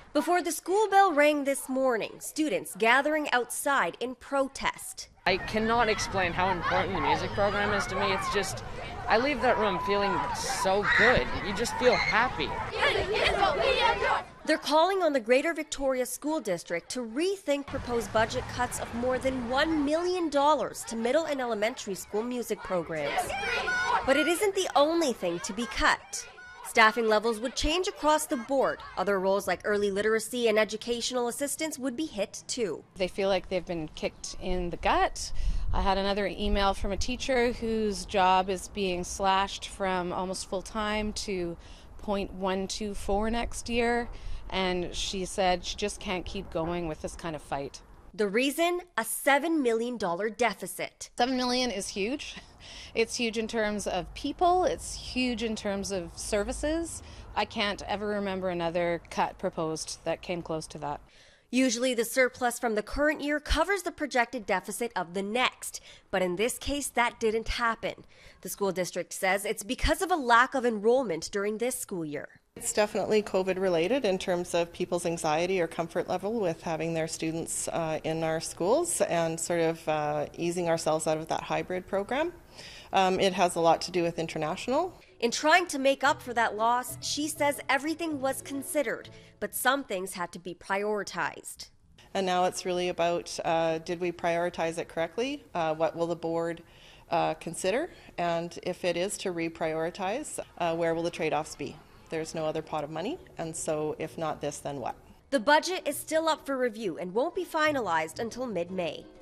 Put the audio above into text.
Before the school bell rang this morning, students gathering outside in protest. I cannot explain how important the music program is to me. It's just, I leave that room feeling so good. You just feel happy. They're calling on the Greater Victoria School District to rethink proposed budget cuts of more than $1 million to middle and elementary school music programs. But it isn't the only thing to be cut. Staffing levels would change across the board. Other roles like early literacy and educational assistance would be hit too. They feel like they've been kicked in the gut. I had another email from a teacher whose job is being slashed from almost full-time to 0.124 next year, and she said she just can't keep going with this kind of fight. The reason? A $7 million deficit. $7 million is huge. It's huge in terms of people. It's huge in terms of services. I can't ever remember another cut proposed that came close to that. Usually the surplus from the current year covers the projected deficit of the next, but in this case that didn't happen. The school district says it's because of a lack of enrollment during this school year. It's definitely COVID related in terms of people's anxiety or comfort level with having their students in our schools and sort of easing ourselves out of that hybrid program. It has a lot to do with international. In trying to make up for that loss, she says everything was considered, but some things had to be prioritized. And now it's really about did we prioritize it correctly? What will the board consider? And if it is to reprioritize, where will the trade-offs be? There's no other pot of money, and so if not this, then what? The budget is still up for review and won't be finalized until mid-May.